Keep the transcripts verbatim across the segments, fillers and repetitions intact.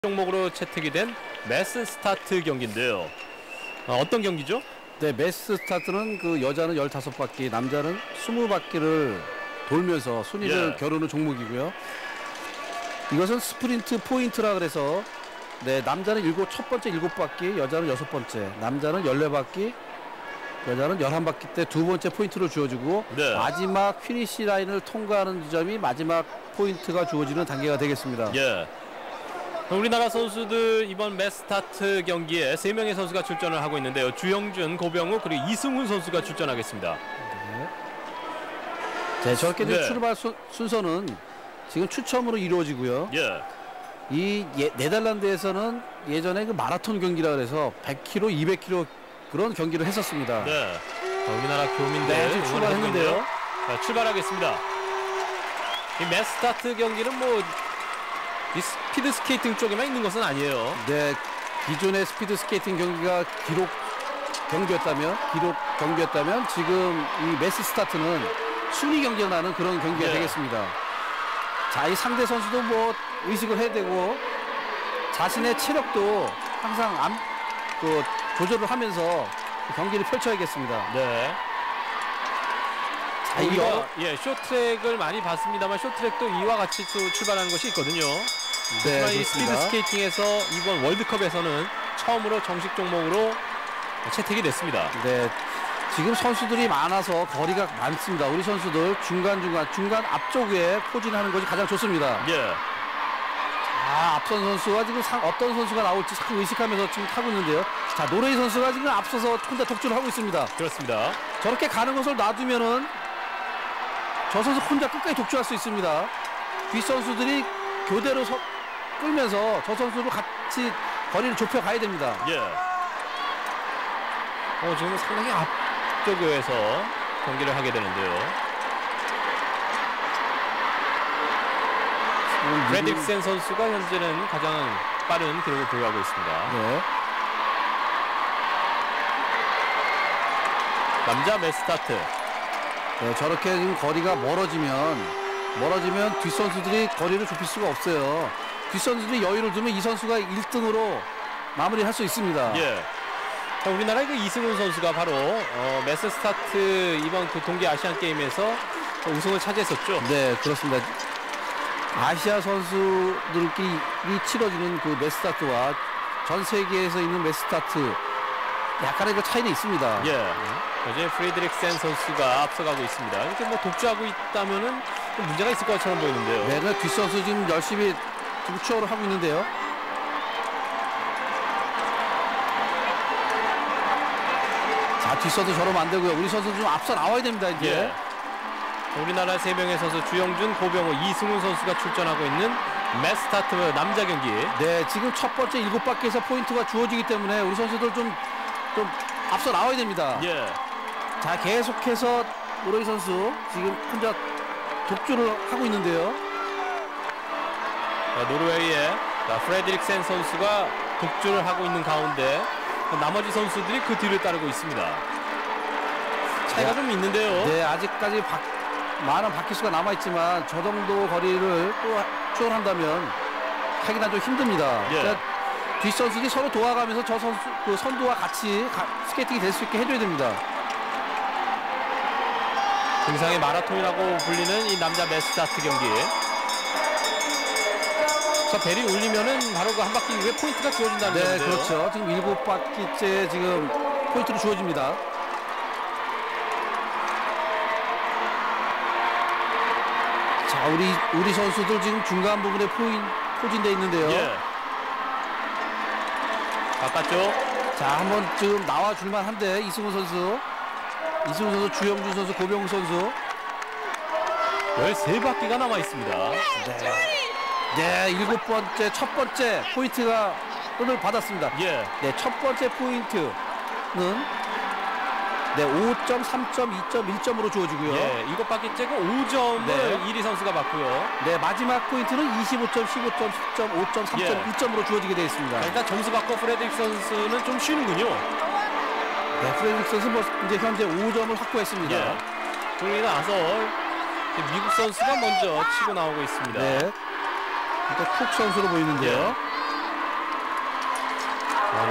종목으로 채택이 된 매스 스타트 경기인데요. 어, 어떤 경기죠? 네, 매스 스타트는 그 여자는 열다섯 바퀴, 남자는 스무 바퀴를 돌면서 순위를 예. 겨루는 종목이고요. 이것은 스프린트 포인트라 그래서 네, 남자는 일곱, 첫 번째 일곱 바퀴, 여자는 여섯 번째, 남자는 열네 바퀴, 여자는 열한 바퀴 때 두 번째 포인트를 주어지고 네. 마지막 피니시 라인을 통과하는 지점이 마지막 포인트가 주어지는 단계가 되겠습니다. 예. 우리나라 선수들 이번 매스 스타트 경기에 세 명의 선수가 출전을 하고 있는데요. 주영준, 고병우 그리고 이승훈 선수가 출전하겠습니다. 네. 네, 저렇게 네. 출발 수, 순서는 지금 추첨으로 이루어지고요. 예. 이 예, 네덜란드에서는 예전에 그 마라톤 경기라 그래서 백 킬로미터, 이백 킬로미터 그런 경기를 했었습니다. 네. 자, 우리나라 교민들 네, 지금 출발했는데요. 자, 출발하겠습니다. 이 매스 스타트 경기는 뭐 이 스피드 스케이팅 쪽에만 있는 것은 아니에요. 네, 기존의 스피드 스케이팅 경기가 기록 경기였다면, 기록 경기였다면 지금 이 매스 스타트는 순위 경기가 나는 그런 경기가 네. 되겠습니다. 자, 이 상대 선수도 뭐 의식을 해야 되고 자신의 체력도 항상 암, 그 조절을 하면서 경기를 펼쳐야겠습니다. 네. 자, 우리가 이거 예, 쇼트트랙을 많이 봤습니다만 쇼트트랙도 이와 같이 또 출발하는 것이 있거든요. 네, 하지만 이 스피드 그렇습니다. 스케이팅에서 이번 월드컵에서는 처음으로 정식 종목으로 채택이 됐습니다. 네, 지금 선수들이 많아서 거리가 많습니다. 우리 선수들 중간중간 중간 앞쪽에 포진하는 것이 가장 좋습니다. 예. 아, 앞선 선수가 지금 상, 어떤 선수가 나올지 참 의식하면서 지금 타고 있는데요. 자, 노레이 선수가 지금 앞서서 혼자 독주를 하고 있습니다. 그렇습니다. 저렇게 가는 것을 놔두면은 저 선수 혼자 끝까지 독주할 수 있습니다. 뒷 선수들이 교대로 서, 끌면서 저 선수를 같이 거리를 좁혀 가야 됩니다. 예. 어, 지금 상당히 앞쪽에서 경기를 하게 되는데요. 프레딕센 선수가 현재는 가장 빠른 기록을 보유하고 있습니다. 네. 남자 매스 스타트. 네, 저렇게 지금 거리가 멀어지면 멀어지면 뒷 선수들이 거리를 좁힐 수가 없어요. 뒷 선수들이 여유를 두면 이 선수가 일 등으로 마무리할 수 있습니다. 예. 자, 우리나라의 그 이승훈 선수가 바로 어, 매스 스타트 이번 그 동계 아시안 게임에서 우승을 차지했었죠. 네, 그렇습니다. 아시아 선수들끼리 치러지는 그 매스 스타트와 전 세계에서 있는 매스 스타트 약간의 그 차이는 있습니다. 예. 현재 프레드릭센 선수가 앞서가고 있습니다. 이렇게 뭐 독주하고 있다면은 좀 문제가 있을 것처럼 보이는데요. 네, 그 뒷선수 지금 열심히 지금 추월을 하고 있는데요. 자, 뒷선수 저러면 안 되고요. 우리 선수 좀 앞서 나와야 됩니다, 이제. 예. 우리나라 세 명의 선수 주영준, 고병호, 이승훈 선수가 출전하고 있는 매스 스타트 남자 경기. 네, 지금 첫 번째 일곱 바퀴에서 포인트가 주어지기 때문에 우리 선수들 좀, 좀 앞서 나와야 됩니다. 예. 자, 계속해서 노레이 선수 지금 혼자 독주를 하고 있는데요. 자, 노르웨이의 자, 프레드릭센 선수가 독주를 하고 있는 가운데 나머지 선수들이 그 뒤를 따르고 있습니다. 차이가 네. 좀 있는데요. 네, 아직까지 바, 많은 바퀴 수가 남아있지만 저 정도 거리를 또 추월한다면 하기가 좀 힘듭니다. 예. 그러니까 뒷선수들이 서로 도와가면서 저 선수, 그 선두와 같이 가, 스케이팅이 될 수 있게 해줘야 됩니다. 등상의 마라톤이라고 불리는 이 남자 매스 스타트 경기. 자, 벨이 울리면은 바로 그 한 바퀴 이후에 포인트가 주어진다는 네, 건데요. 그렇죠. 지금 일곱 바퀴째 지금 포인트로 주어집니다. 자, 우리 우리 선수들 지금 중간 부분에 포인 포진돼 있는데요. 예. 바깥쪽. 자, 한번 지금 나와 줄만 한데 이승훈 선수, 이승훈 선수, 주영준 선수, 고병우 선수. 열세 바퀴가 남아 있습니다. 네. 네, 일곱 번째, 첫 번째 포인트가 오늘 받았습니다. 예. 네, 첫 번째 포인트는 네, 오 점, 삼 점, 이 점, 일 점으로 주어지고요. 예. 일곱 바퀴째가 오 점을 네. 일 위 선수가 받고요. 네, 마지막 포인트는 이십오 점, 십오 점, 십 점, 오 점, 삼 점, 예. 일 점으로 주어지게 되어 있습니다. 자, 일단 점수 받고 프레드릭 선수는 좀 쉬는군요. 네, 프레드릭 선수 뭐 이제 현재 오 점을 확보했습니다. 예. 그러고 나서 미국 선수가 먼저 치고 나오고 있습니다. 네. 일단 쿡 선수로 보이는데요. 예.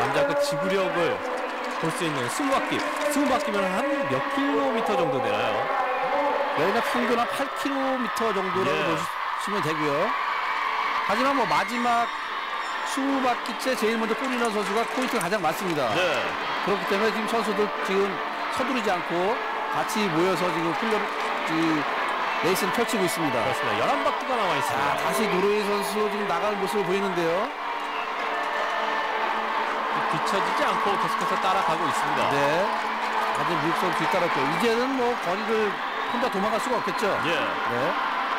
남자 그 지구력을 볼 수 있는 이십 바퀴. 이십 바퀴면 한 몇 킬로미터 정도 되나요? 여기가 평균 한 팔 킬로미터 정도라고 예. 보시면 되고요. 하지만 뭐 마지막 이십 바퀴째 제일 먼저 꼬리나 선수가 포인트가 가장 많습니다. 네. 그렇기 때문에 지금 선수들 지금 서두르지 않고 같이 모여서 지금 훈련, 이 레이스를 펼치고 있습니다. 그렇습니다. 열한 바퀴가 남아 자, 있습니다. 다시 노르웨이 선수 지금 나가는 모습을 보이는데요. 뒤처지지 않고 계속해서 따라가고 있습니다. 네. 아직 미국 선수 뒤따랐고, 이제는 뭐 거리를 혼자 도망갈 수가 없겠죠. 예. 네.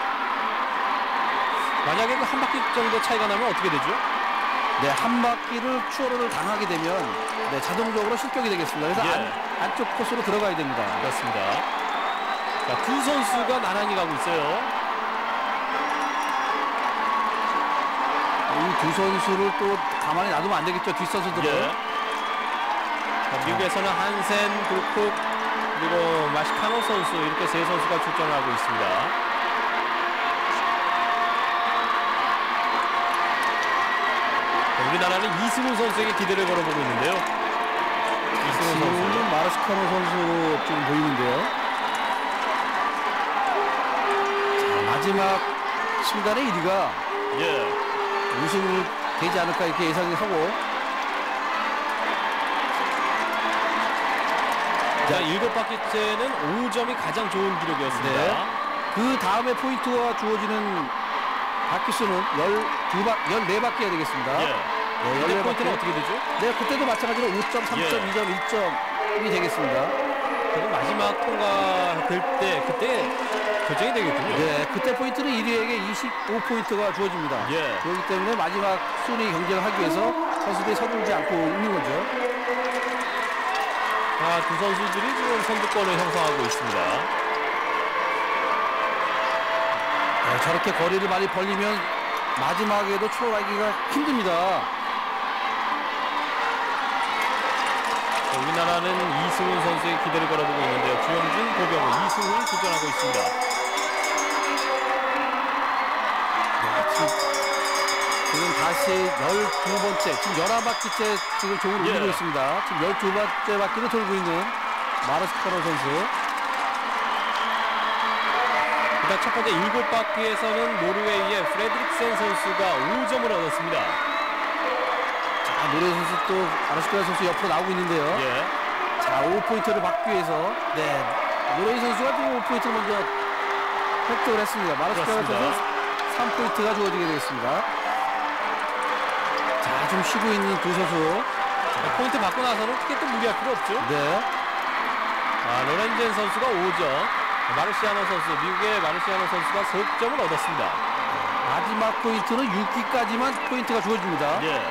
만약에 그 한 바퀴 정도 차이가 나면 어떻게 되죠? 네, 한 바퀴를 추월을 당하게 되면 네, 자동적으로 실격이 되겠습니다. 그래서 예. 안, 안쪽 코스로 들어가야 됩니다. 그렇습니다. 자, 두 선수가 나란히 가고 있어요. 이 두 선수를 또 가만히 놔두면 안 되겠죠. 뒷선수들은. 예. 자, 미국에서는 한센, 불쿡, 그리고 마시카노 선수 이렇게 세 선수가 출전을 하고 있습니다. 자, 우리나라는 이승훈 선수에게 기대를 걸어보고 있는데요. 이승훈 선수. 지금은 마르시카노 선수로 지금 보이는데요. 자, 마지막 순간에 일 위가 예. 우승을 되지 않을까 이렇게 예상을 하고. 자, 일곱 바퀴째는 오 점이 가장 좋은 기록이었습니다. 네. 그 다음에 포인트가 주어지는 바퀴 수는 열두 바, 열네 바퀴가 되겠습니다. 예. 네, 근데 열네 포인트는 바퀴. 어떻게 되죠? 네, 그때도 마찬가지로 오 점, 삼 점, 예. 이 점, 일 점이 되겠습니다. 그리고 마지막 통과될 때 그때 결정이 되겠군요. 네, 그때 포인트는 일 위에게 이십오 포인트가 주어집니다. 예. 그렇기 때문에 마지막 순위 경쟁을 하기 위해서 선수들이 서두르지 않고 있는 거죠. 아, 두 선수들이 지금 선두권을 형성하고 있습니다. 네, 저렇게 거리를 많이 벌리면 마지막에도 추월하기가 힘듭니다. 자, 우리나라는 이승훈 선수의 기대를 걸어보고 있는데요. 주영준, 고병우, 이승훈이 출전하고 있습니다. 네, 지금, 지금 다시 열두 번째, 지금 열한 바퀴째 지금 종을 예. 울리고 있습니다. 지금 열두 번째 바퀴를 돌고 있는 마르시카노 선수. 일단 첫 번째 일곱 바퀴에서는 노르웨이의 프레드릭센 선수가 오 점을 얻었습니다. 자, 노르웨이 선수 또 마르시카노 선수 옆으로 나오고 있는데요. 예. 자, 오 포인트를 받기 위해서 네, 노르웨이 선수가 지금 오 포인트를 먼저 획득을 했습니다. 마르시카노 그렇습니다. 선수 삼 포인트가 주어지게 되겠습니다. 자, 좀 쉬고 있는 두 선수. 자, 포인트 받고 나서는 크게 또 무리할 필요 없죠. 네. 아, 로렌젠 선수가 오 점, 마르시아노 선수, 미국의 마르시아노 선수가 석 점을 얻었습니다. 마지막 포인트는 육 기까지만 포인트가 주어집니다. 예.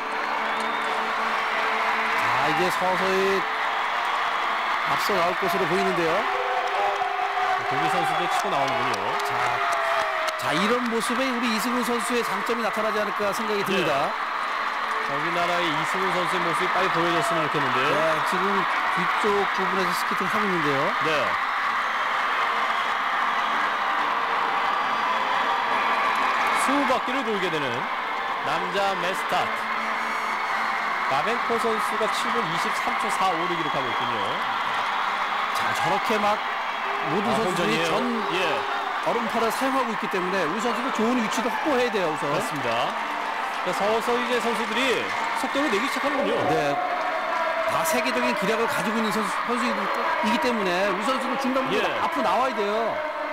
자, 이제 서서히 앞서 나올 것으로 보이는데요. 독일 선수도 치고 나오는군요. 자, 자, 이런 모습에 우리 이승훈 선수의 장점이 나타나지 않을까 생각이 듭니다. 자, 우리나라의 이승훈 선수의 모습이 빨리 보여줬으면 좋겠는데요. 네, 지금 뒤쪽 부분에서 스케이팅 하고 있는데요. 네. 이십 바퀴를 돌게 되는 남자 메스타트. 바벤코 선수가 칠 분 이십삼 초 사오를 기록하고 있군요. 자, 저렇게 막 모든 아, 선수들이 혼전이에요. 전 예, 얼음팔을 사용하고 있기 때문에 우리 선수도 좋은 위치도 확보해야 돼요, 우선. 그렇습니다. 자, 서서히 이제 선수들이 속도를 내기 시작하는군요. 네. 다 세계적인 기량을 가지고 있는 선수, 선수이기 때문에 우리 선수는 중간부터 예. 앞으로 나와야 돼요.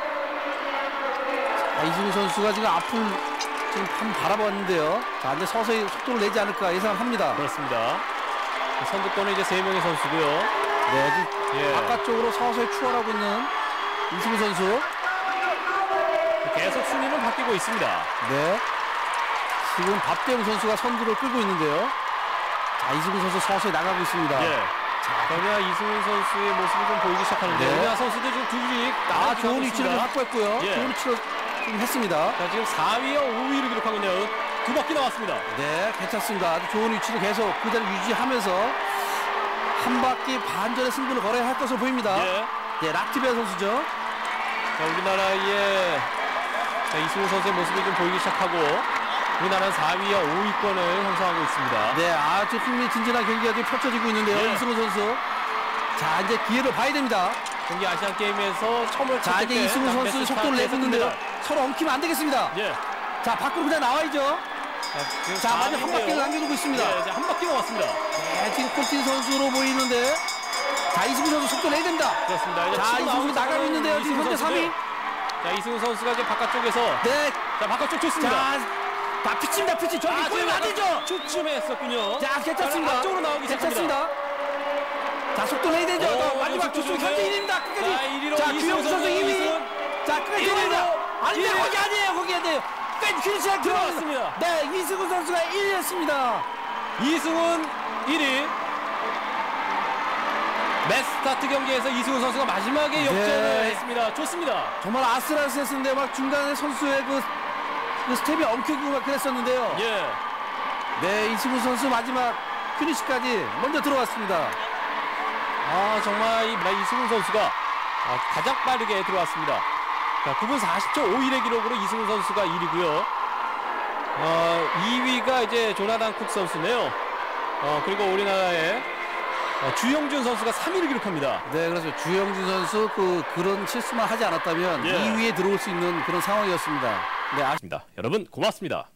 자, 이승우 선수가 지금 앞을 지금 한번 바라봤는데요. 자, 이제 서서히 속도를 내지 않을까 예상을 합니다. 그렇습니다. 선두권은 이제 세 명의 선수고요. 네, 지금 예. 바깥쪽으로 서서히 추월하고 있는 이승우 선수. 계속 순위는 바뀌고 있습니다. 네. 지금 박대웅 선수가 선두를 끌고 있는데요. 자, 이승우 선수 서서히 나가고 있습니다. 예. 그러나 이승훈 선수의 모습이 좀 보이기 시작하는데 네. 우리나라 선수들 지금 둘이 아, 좋은 위치를 좀 확보했고요. 예. 좋은 위치를 좀 했습니다. 자, 지금 사 위와 오 위를 기록하고 있네요. 두 바퀴 나왔습니다. 네, 괜찮습니다. 아주 좋은 위치를 계속 그 자리 유지하면서 한 바퀴 반전의 승부를 걸어야 할 것으로 보입니다. 예. 네, 라트비아 선수죠. 자, 우리나라의 자, 이승훈 선수의 모습이 좀 보이기 시작하고 우리나라는 사 위와 오 위권을 형성하고 있습니다. 네, 아주 흥미진진한 경기가 지금 펼쳐지고 있는데요. 예. 이승우 선수. 자, 이제 기회를 봐야 됩니다. 경기 아시안 게임에서 처음을 자, 이제 이승우 선수 속도를 내고 있는데요. 서로 엉키면 안 되겠습니다. 예. 자, 밖으로 그냥 나와야죠. 지금 자, 마지막 한 바퀴를 남겨두고 있습니다. 예, 이제 한 바퀴 남았습니다. 네, 지금 콜틴 선수로 보이는데. 자, 이승우 선수 속도 내야 됩니다. 그렇습니다. 이제 자, 치고 이승우 나오는 나가고 있는데요. 지금 이승우 현재 삼 위. 선수인데요. 자, 이승우 선수가 이제 바깥쪽에서 네. 자, 바깥쪽 좋습니다. 자, 다 피칩니다, 피치. 저기 아, 보이면 안 되죠. 추춤했었군요. 자, 괜찮습니다. 앞쪽으로 나오기 시작합니다. 괜찮습니다. 자, 속도 내야 되죠. 오, 마지막 속도 조수 좋은데요. 현재 일 위입니다. 자, 끝까지. 일 위로 자, 이승우 주영수 선수 선수, 이 위. 이승우. 자, 끝까지 일 위로 들어갑니다. 아니, 일 위. 거기 아니에요. 거기 아니에요. 끝까지 피니시에 들어갔습니다. 네, 이승우 선수가 일 위였습니다. 이승훈 일 위. 매스타트 경기에서 이승훈 선수가 마지막에 역전을 네. 했습니다. 좋습니다. 정말 아슬아슬했는데 막 중간에 선수의 그, 그 스텝이 엉켜지고 막 그랬었는데요. 예. 네, 이승우 선수 마지막 피니시까지 먼저 들어왔습니다. 아, 정말 이 이승훈 선수가 아, 가장 빠르게 들어왔습니다. 자, 구 분 사십 초 오십일의 기록으로 이승훈 선수가 일 위고요. 어, 이 위가 이제 조나단 쿡 선수네요. 어, 그리고 우리나라의 어, 주영준 선수가 삼 위를 기록합니다. 네, 그래서 주영준 선수 그 그런 실수만 하지 않았다면 예. 이 위에 들어올 수 있는 그런 상황이었습니다. 네, 아... 여러분 고맙습니다.